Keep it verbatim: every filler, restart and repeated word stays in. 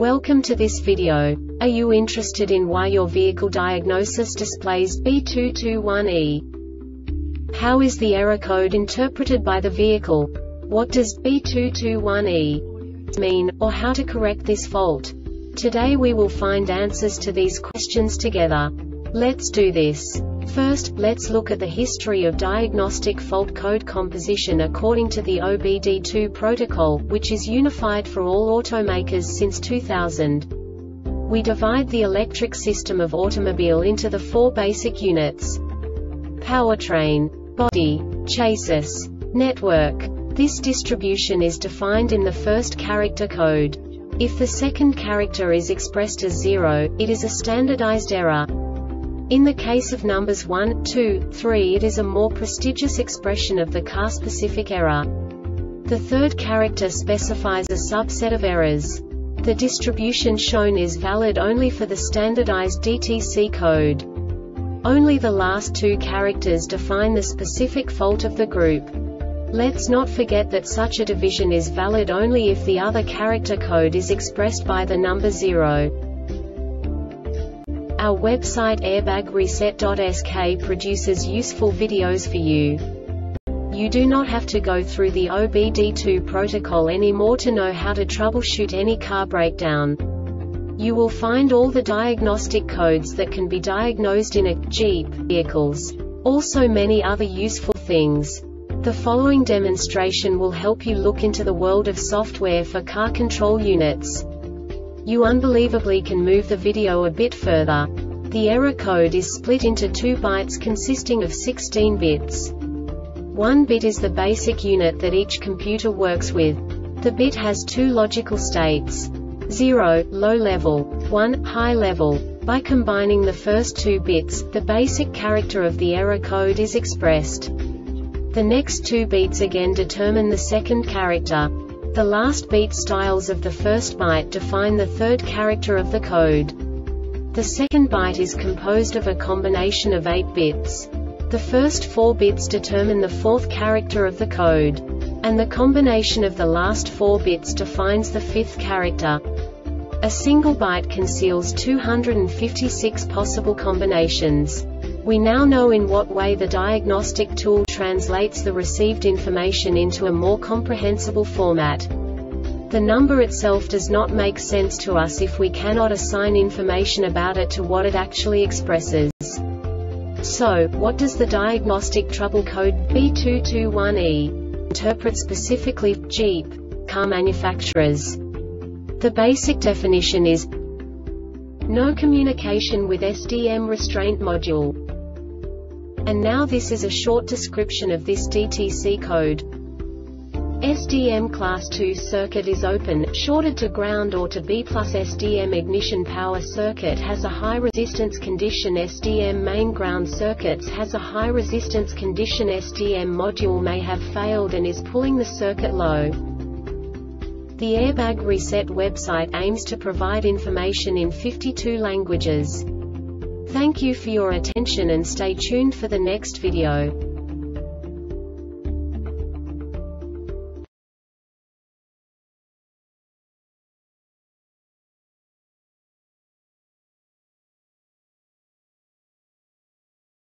Welcome to this video. Are you interested in why your vehicle diagnosis displays B two two one E? How is the error code interpreted by the vehicle? What does B two two one E mean, or how to correct this fault? Today we will find answers to these questions together. Let's do this. First, let's look at the history of diagnostic fault code composition according to the O B D two protocol, which is unified for all automakers since two thousand. We divide the electric system of automobile into the four basic units: powertrain, body, chassis, network. This distribution is defined in the first character code. If the second character is expressed as zero, it is a standardized error. In the case of numbers one, two, three, it is a more prestigious expression of the car-specific error. The third character specifies a subset of errors. The distribution shown is valid only for the standardized D T C code. Only the last two characters define the specific fault of the group. Let's not forget that such a division is valid only if the other character code is expressed by the number zero. Our website airbag reset dot S K produces useful videos for you. You do not have to go through the O B D two protocol anymore to know how to troubleshoot any car breakdown. You will find all the diagnostic codes that can be diagnosed in a Jeep vehicles. Also many other useful things. The following demonstration will help you look into the world of software for car control units. You unbelievably can move the video a bit further. The error code is split into two bytes consisting of sixteen bits. One bit is the basic unit that each computer works with. The bit has two logical states: zero, low level, one, high level. By combining the first two bits, the basic character of the error code is expressed. The next two bits again determine the second character. The last beat styles of the first byte define the third character of the code. The second byte is composed of a combination of eight bits. The first four bits determine the fourth character of the code. And the combination of the last four bits defines the fifth character. A single byte conceals two hundred fifty-six possible combinations. We now know in what way the diagnostic tool translates the received information into a more comprehensible format. The number itself does not make sense to us if we cannot assign information about it to what it actually expresses. So, what does the diagnostic trouble code B two two one E interpret specifically for Jeep car manufacturers? The basic definition is no communication with S D M restraint module. And now this is a short description of this D T C code. S D M class two circuit is open, shorted to ground or to B plus. S D M ignition power circuit has a high resistance condition. S D M main ground circuits has a high resistance condition. S D M module may have failed and is pulling the circuit low. The Airbag Reset website aims to provide information in fifty-two languages. Thank you for your attention and stay tuned for the next video.